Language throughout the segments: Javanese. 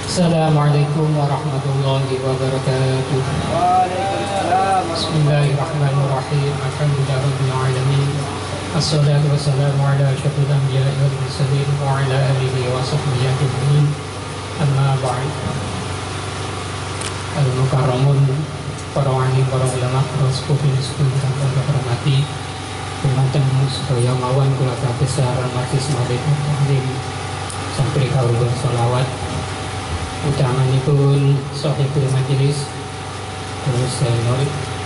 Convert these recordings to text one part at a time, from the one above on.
Assalamualaikum warahmatullahi wabarakatuh. Waalaikumsalam. Bismillahirrahmanirrahim. Alhamdulillahirabbil alamin. Assalatu wassalamu ala asyrafil anbiya'i wal mursalin wa ala alihi wa sahbihi ajma'in. Amma ba'd. Al-mukarramun, para wali, para ulama, para sepuh kang kula hormati. Dumateng sedaya mawon kula kabesar marsis malik taklim sampai kaulun sholawat utamanipun sahibul majelis terus Zainul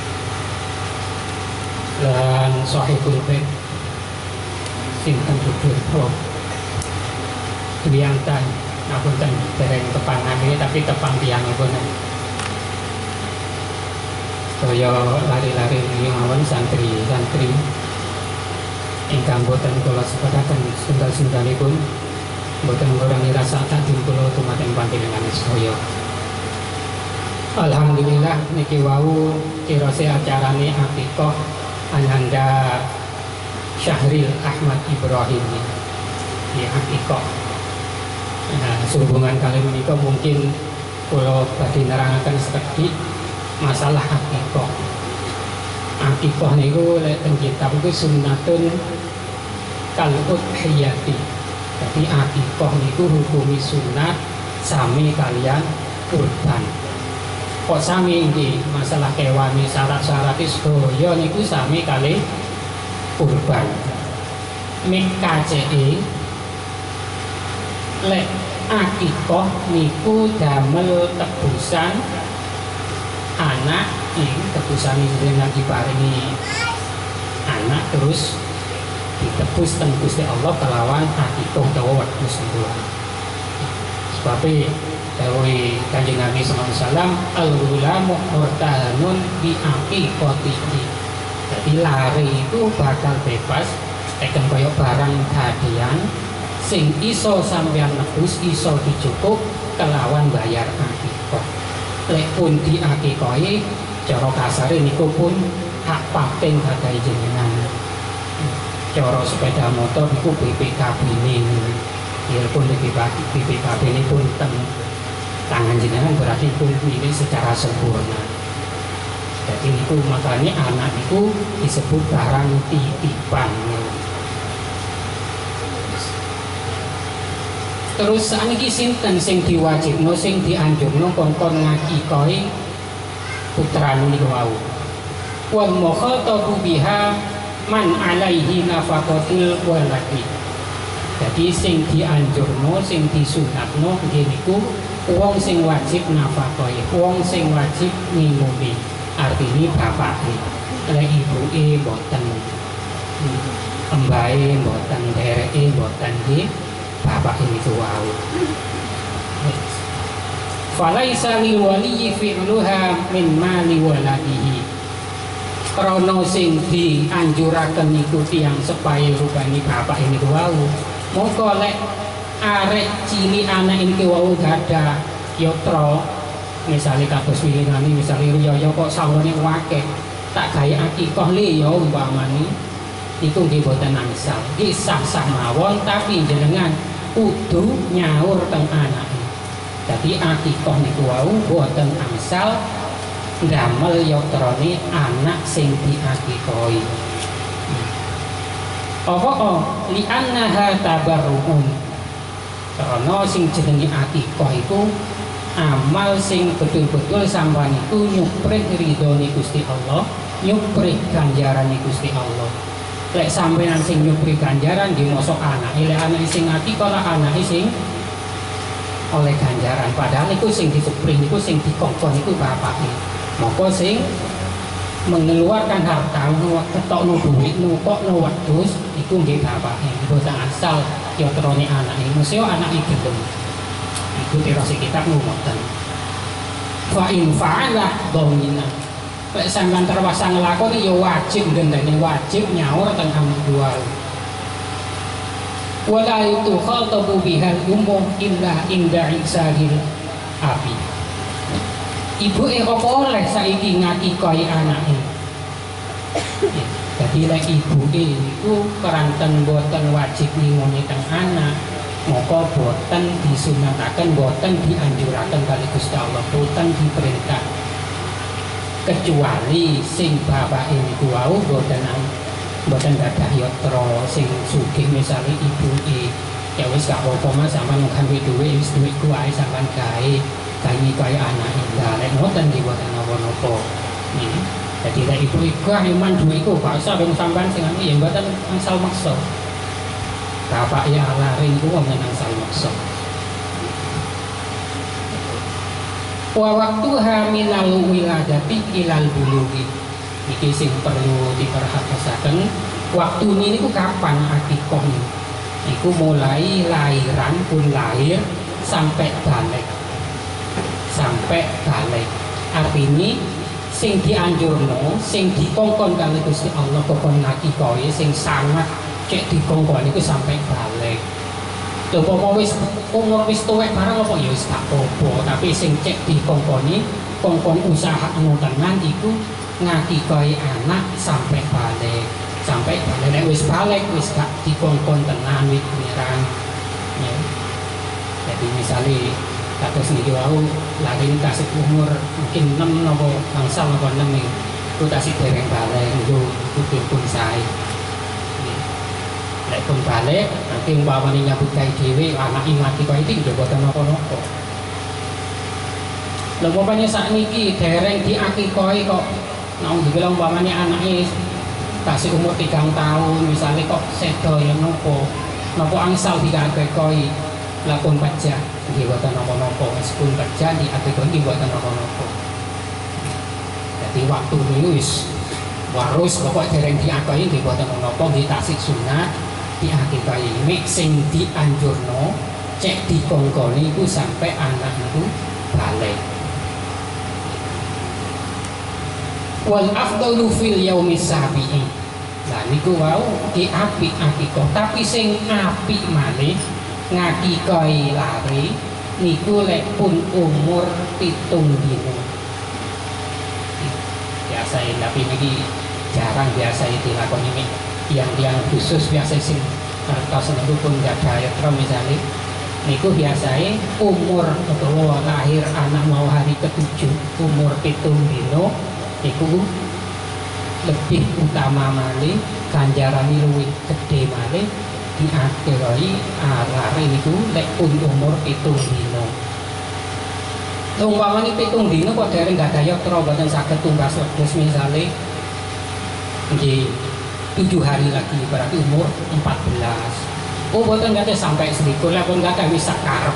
dan sahibul bait sinten Dr. Prof Dwiantan ngapunten dereng tepangane tapi tepang tiyangipun saya lari-lari ini mawon santri-santri ingkang boten kula sepadaken setunggal-setunggalipun boten ngurangi rasa takdim kula dumateng panjenengan sedaya. Alhamdulillah niki wau kirose acarane akikah ananda Syahril Ahmad Ibrahim ya akikah. Nah, sehubungan kali menika mungkin kula badhe nerangaken sekedhik masalah akikah. Akikah niku lek teng kitab iku sunnatun kal udhiyati. Jadi akikah niku hukumi sunat sami kalian kurban. Kok sami iki masalah kewan syarat-syarat sedaya niku sami kali kurban. MKCE lek akikah niku damel tebusan anak tebusan jenengan diparingi anak terus ditebus teng Gusti Allah kelawan akikah utawa wedhus sembuhan. Sebab dawuh Kanjeng Nabi sallallahu alaihi wasallam al-ghulamu murtahanun bi aqiqatihi. Jadi lari itu bakal bebas tekan kaya barang hadian sing iso sampeyan nebus iso dicukup kelawan bayar akikah. Lek pun diakikahi cara kasare niku pun hak paten gadahi jenengan. Cara sepeda motor itu BPKB ini ya pun BPKB ini pun tangan jenengan berarti pun ini secara sempurna. Jadi itu makanya anak itu disebut barang titipan. Terus saniki sinten sing diwajibno sing dianjurno kongkon ngakikahi putrane niku wau. Wal mukhatabu biha man alaihi nafaqatul waladi. Jadi sing dianjurno sing disunatno niku wong sing wajib nafaqahi, wong sing wajib ngimuni. Artine bapake. Lek ibuke mboten embahe mboten dereke mboten nggih bapake niku wau. Falaisa lil waliyyi fi'luha min mali waladihi. Krono sing dianjuraken niku tiyang supaya rupane bapak ini wau. Mongko lek arek cilik anak ini wau gadah yatra misale kados wilingane misale riyaya kok sawone akeh tak gawe akikah le ya umpamane iku nggih boten angsal. Nggih sah-sah mawon tapi jenengan kudu nyaur teng anake. Dadi akikah niku wau boten angsal damel yatrane anak sing diakikahi. Apa li annaha tabarruun. Karena sing jenenge akikah iku amal sing betul-betul sampeyan iku nyuprit ridhone Gusti Allah, nyuprit ganjarane Gusti Allah. Lek sampeyan sing nyuprit ganjaran nggih mosok anake, lek anake sing akikah lah anake sing oleh ganjaran. Padahal iku sing disuprit iku sing dikongkon iku bapake. Maka sing mengeluarkan harta ketokno duit nukokno wedhus iku nggih bapake. Boten asal yatrane anake. Mesti anake gelem. Iku terus kitab ngoten. Fa in fa'ala dhamina. Lek sampean terpaksa nglakoni ya wajib gendene wajib nyaur teng anak dua. Wala itu khatabu bihal umum illa inda isahil abi. Ibu apa oleh saiki ngakikahi anake. Jadi lek ibu itu keranten boten wajib ngimuni teng anak maka boten disunataken, boten dianjuraken kali Gusti Allah, boten diperintah kecuali sing bapake niku wau boten gadah yatra sing sugih misale ibuke ya wis gak apa-apa mas sampean nggawe duwe wis duitku ae sampean gawe kaya anake lah nek ngoten nggih boten napa-napa. Jadi lek ibu-ibu ayoman duitku gak usah wong sampean sing anu ya mboten angsal maksa. Bapak ya laring ku wong angsal maksa. Wa waktu haminal wiladati ilal bulugi iki sing perlu diperhatikan. Waktu ini ku kapan akikoh iku mulai lahiran pun lahir sampai balik artinya sing dianjurno sing dikongkon kali Gusti Allah kokon akikoh sing sangat cek dikongkon iku sampai balik. Lho pomo wis umur wis tuwek barang apa ya wis gak apa-apa, tapi sing cek dikongkoni kongkon usaha tenan iku ngakikoi anak sampai balik nek wis balik wis gak dikongkon tenan wis pengiran ya. Jadi misalnya kados niki wau lagi tasik umur mungkin 6 napa bangsal napa 6 itu tasik dereng balik niku pun sae. Nek pun balik nanti umpamane nyambut gawe dhewe anak ngakikoi iki nggih boten napa-napa. Lha umpamane sakniki dereng diakikoi kok nang dibilang umpamanya anaknya kasih umur 3 tahun misalnya kok sedo yang nopo angsal dikakekoi lakon pajak nggih boten napa-napa meskipun pajak diakekoi boten napa-napa. Jadi waktu ini wis warus pokok dereng diakekoi nggih boten napa nggih tasik sunat diakekoi mek sing dianjurno cek dikongkoni iku sampai anak itu balik. Wal afdalu fil yaumis sabi'i. Lah niku wau ki apik akikoh, tapi sing apik malih ngakikoi lari niku lek pun umur 7 dina. Biasa tapi niki jarang biasa dilakoni yang khusus biasa sing kertas niku pun gak ada yatra misalnya niku biasanya umur utawa lahir anak mau hari ke-7 umur 7 dina iku lebih utama malih ganjarane luwih gedhe malih diakiroi lare niku lek pun umur 7 dina. Umpamane 7 dina kok dereng gak ada yatra boten saged tumbas wedhus misale nggih 7 hari lagi berarti umur 14. Oh boten gak sampai selikur lek pun gak wis sak karep.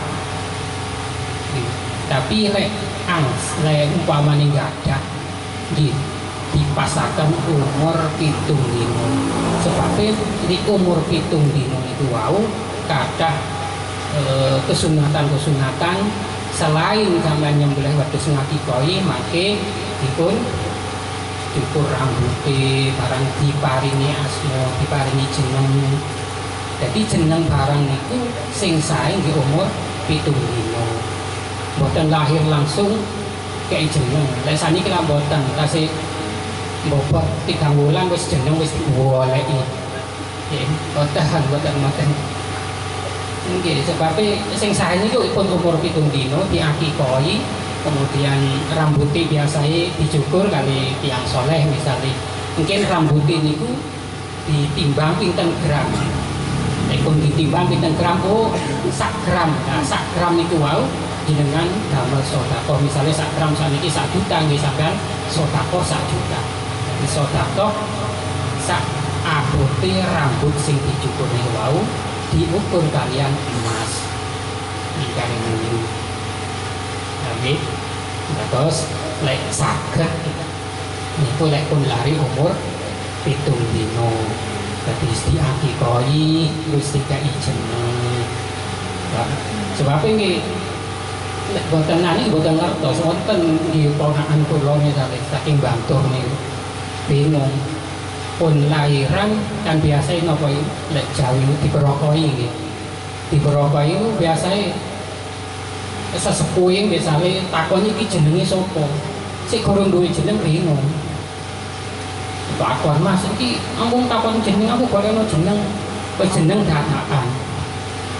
Tapi lek umpamane gak ada dipasakan umur 7 dino sebabnya di umur 7 dino itu wau kadah kesunatan selain sampeyan nyembelih wedhus ngakikoi make dipun cukur rambute barang diparingi asma diparingi jeneng. Jadi jeneng barang niku sing sae di umur 7 dino boten lahir langsung kayak jeneng. Lah saniki lak mboten kasih bobot 3 wulan wis jeneng wis digoleki. Nggih, boten. Nggih, sebabnya sing sae niku pun umur 7 dina diakikoi, kemudian rambutnya biasanya dicukur kali tiang soleh misalnya. Mungkin rambutnya niku ditimbang pinten gram. Nek pun ditimbang pinten gram sak gram. Nah, sak gram niku wau dengan damel sodako misalnya sak gram saniki 1 juta nggih sampean sodako 1 juta. Jadi sodako sak abote rambut sing dicukur niku wau diukur kalian emas. Iki niku. Nggih. Terus lek saged niku lek pun lari umur 7 dina. Dadi diakikoi terus dikai jeneng. Sebab nggih boten nani boten ngertos wonten di ponakan kula misalnya saking Bantul niku bingung pun lahiran kan biasa napa lek Jawi diperokoi nggih diperokoi itu biasanya sesepuh misalnya takon iki jenenge sapa sik gorong duwe jeneng bingung takon mas iki ampun takon jeneng aku golekno jeneng wis jeneng dadakan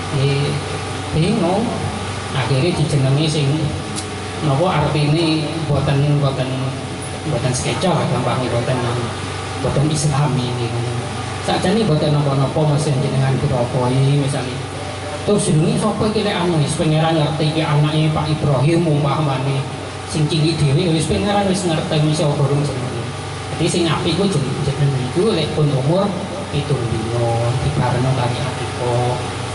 bingung akhirnya dijenengi sing napa artine boten sketsa lah gampangnya boten islami ini sakjane boten napa-napa masih jenengan diropoi misalnya terus jenenge sapa iki lek anu wis pangeran ngerti iki anake Pak Ibrahim umpamane sing cilik dhewe wis pangeran wis ngerti mesti gorong jenenge dadi sing apik ku jenenge iku lek pun umur 7 dina dibareno kali akikoh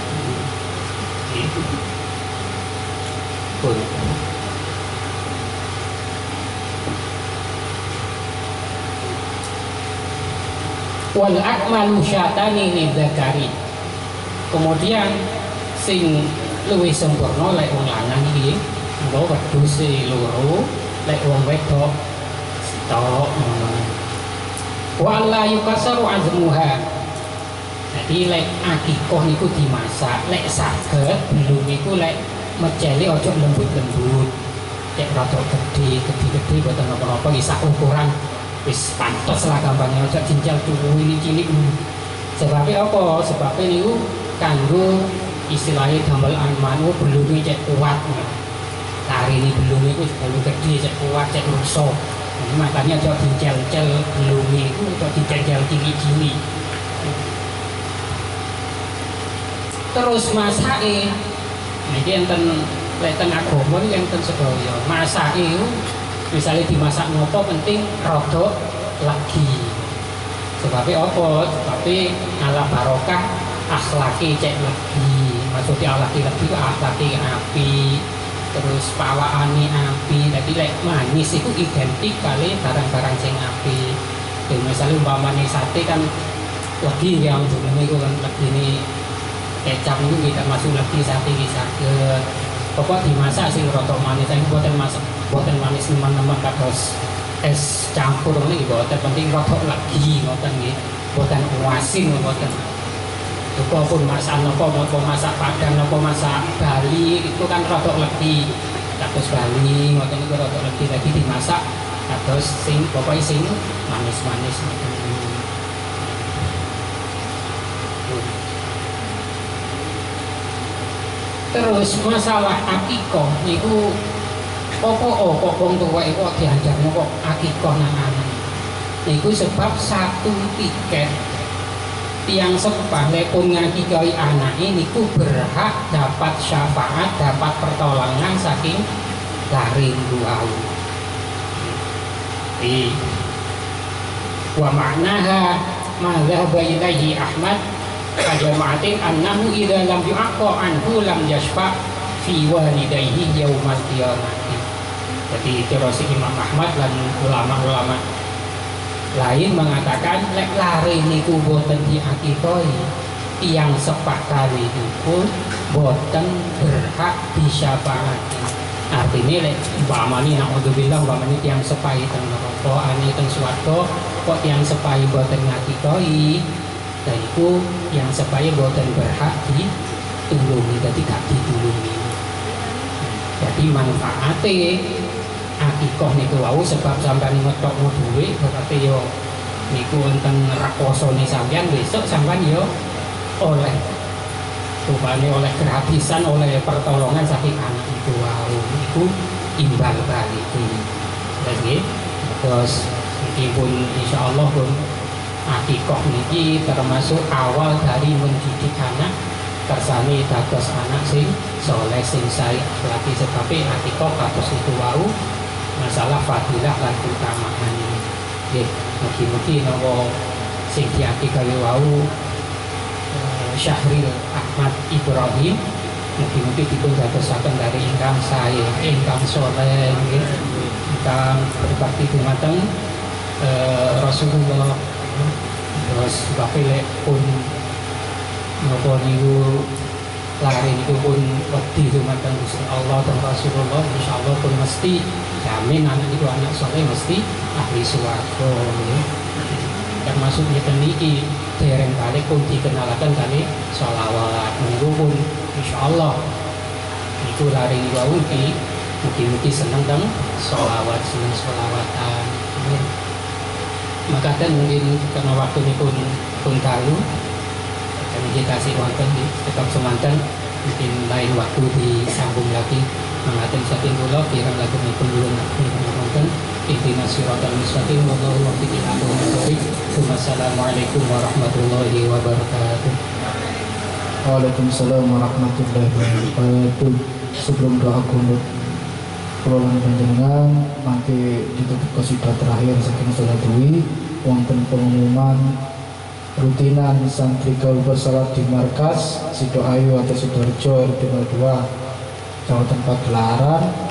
pun wal akmalu syatani lidzakari kemudian sing luwih sempurna lek wong lanang iki engko wedhus loro lek wong wedok sitok wala yukasaru azmuha jadi lek akikoh niku dimasak lek saged belum niku lek mecele ojo lembut-lembut cek rada gede boten apa-apa isa ukuran wis pantos lah gampangnya ojo jinjal tubuh ini cilik sebabnya apa? Sebabnya niku kanggo istilahnya damel anmanu belum cek kuat hari ini belum itu belum gede cek kuat cek rusak makanya ojo jinjal belum itu ojo jinjal cilik-cilik terus masake niki enten lek agama iki enten sedaya masake misalnya dimasak ngopo penting rada legi sebabnya apa? Sebabnya ala barokah akhlaki cek legi maksudnya akhlaki legi itu akhlaki api terus pawaane api jadi lek manis itu identik kali barang-barang sing api jadi misalnya umpamane sate kan legi yang jenenge itu kan legi ini kecap itu kita masuk lagi sate bisa ke pokok dimasak sing rada manis saya buatan masak buatan manis teman-teman kados es campur ini buatan penting rada lagi buatan nggih buatan asin buatan itu pun masak nopo masak Padang nopo masak Bali itu kan rada lagi kados Bali buatan itu rada lagi lagi dimasak kados sing pokoknya sing manis-manis terus masalah akikoh niku kok wong tuwa iku diajarno kok akikoh nang anak niku sebab satu tiket tiang sepah lepun ngakikoi anak ini niku berhak dapat syafaat dapat pertolongan saking laring duau wa ma'naha ma dhahaba ilaihi Ahmad ajama'atin annahu idza lam yu'aqqa anhu lam yashfa fi walidayhi yaumal qiyamah. Jadi terus Imam Ahmad dan ulama-ulama lain mengatakan lek lare niku boten diakikoi tiang sepah kali itu pun boten berhak disyafaati. Artinya lek umpamane naudzubillah umpamane tiang sepah teng neraka ane teng swarga kok tiang sepah boten ngakikoi dan itu yang supaya boten berhak ditulungi jadi gak ditulungi jadi manfaatnya akikoh niku wau sebab sampean ngetokno duwe berarti yo niku enten rakosone sampean besok sampean yo oleh rupane oleh gratisan oleh pertolongan saking anak itu wau niku imbal balik lagi terus meskipun insyaallah pun akikoh niki termasuk awal dari mendidik anak kersane dados anak sing soleh sing sae lagi sebab akikoh kados itu wau masalah fadilah lan keutamaan nggih mugi-mugi napa sing diakikah wau Syahril Ahmad Ibrahim mugi-mugi dipun dadosaken dari ingkang sae ingkang soleh nggih ingkang berbakti dumateng Rasulullah terus bapilek pun nopo niku lari niku pun wedi dumateng Gusti Allah dan Rasulullah insyaallah pun mesti jamin anak itu anak soleh mesti ahli swarga termasuk ngeten niki dereng kali pun dikenalaken kali sholawat niku pun insyaallah niku lari niku mugi-mugi seneng teng sholawat seneng sholawatan maka kan mungkin karena waktu ini pun kalu kami dikasih wonten tetap semanten mungkin lain waktu disambung lagi. Mengaten saking kula kirang lagengipun nyuwun ngapunten. Ihdinas siratal mustaqim wallahu muwaffiq ila aqwamit thoriq. Wassalamualaikum warahmatullahi wabarakatuh. Waalaikumsalam warahmatullahi wabarakatuh. Sebelum doa kunut pulang panjenengan nanti ditutup qasidah terakhir saking salat Dwi wonten pengumuman rutinan santri gaul bersalat di markas Sidoayu atau Sidoarjo RT 02 Kecamatan Pagelaran